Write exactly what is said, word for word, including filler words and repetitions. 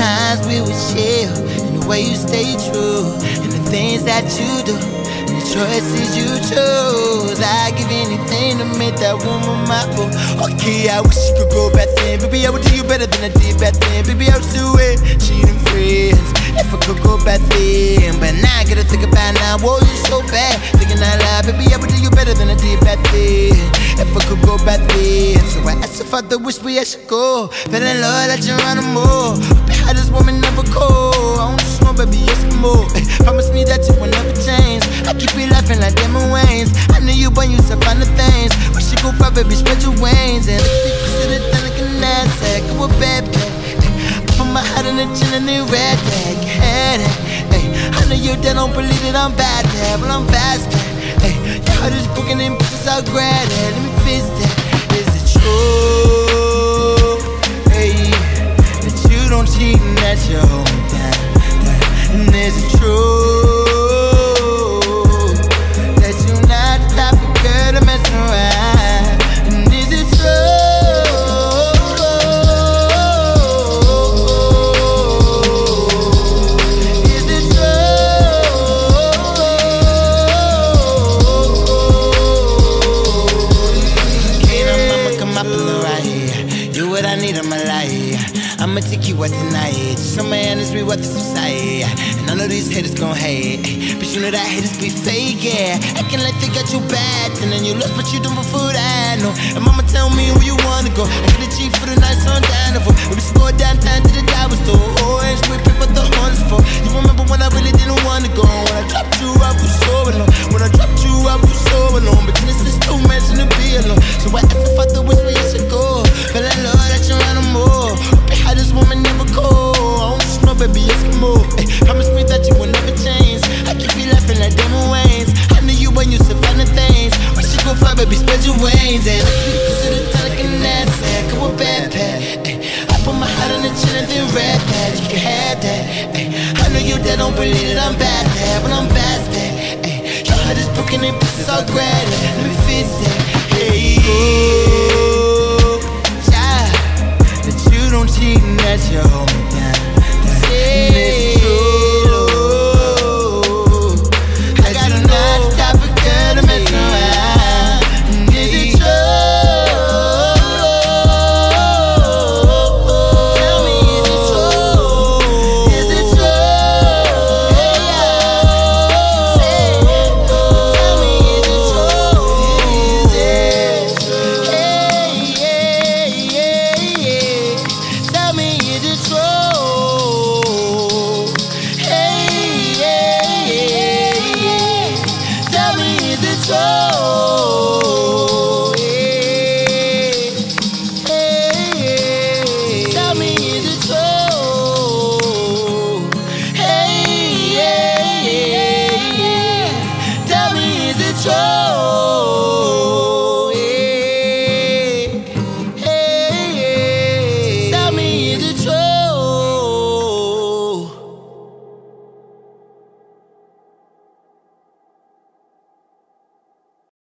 times we would chill, and the way you stay true, and the things that you do, and the choices you chose. I'd give anything to make that woman my boo. Okay, I wish you could go back then. Baby, I would do you better than I did back then. Baby, I would do it, cheating friends, if I could go back then. But now I gotta think about now, whoa, you so bad, thinking out loud. Baby, I would do you better than I did back then, if I could go back then. So I asked if I the wish we I should go, feeling love that you're on the move. How this woman never cold, I want to snow, baby, Eskimo. Ay, promise me that you will never change. I keep you laughing like Damon Wayans. I knew you when you said find the things. We should go far, baby, spread your wings. And if you consider that like an asset, go a bad bad. I put my heart in the chin and then red tag, you had it. Ay, I know you that don't believe that I'm bad at, but I'm fast at. Ay, your heart is broken in pieces, I'll grab it. Let me fix that. Is it true? Hey, that you don't cheat and that you hold me down, down. And is it true that you not the type of girl to mess around? And is it true? Is it true? Okay, now mama, come up in the right here. You what I need in my life. I'ma take you out tonight. Just on my honest, we what the society. And I know these haters gon' hate, but you know that haters be fake, yeah. Acting like they got you bad, and then you lost, but you done before that, no. And mama tell me where you wanna go. I get a G for the night, so I'm down for. We just go downtown to the dollar store. Orange, we pay what the horns for. You remember when I really didn't wanna go? When I dropped you, I was so alone. When I dropped you, I was so alone. But this is too much to be alone. So I asked if I thought which way I should go. Feel like Lord that you're on the move. How this woman never cold, I want to snow, baby, Eskimo. Ay, promise me that you will never change. I keep you laughing like Damon Wayans. I knew you when you said find the things. We should go far, baby, spread your wings. And you consider that like an asset, go a bad pad. Ay, I put my heart on the chin and then red pad. You can have that. Ay, I know you that don't believe that I'm bad at, but I'm bad at. Ay, your heart is broken in pieces, I'll grab it. Let me fix it. Hey, oh, child, that you don't cheat and that you hold me down. And it's true, I gotta know the type of girl to mess around. And is it true? Tell me, is it true? Is it true? Say, tell me, is it true? Is it true? Hey, yeah, yeah, yeah. Tell me, is it true? Hey, yeah, yeah, yeah. Tell me, is it true?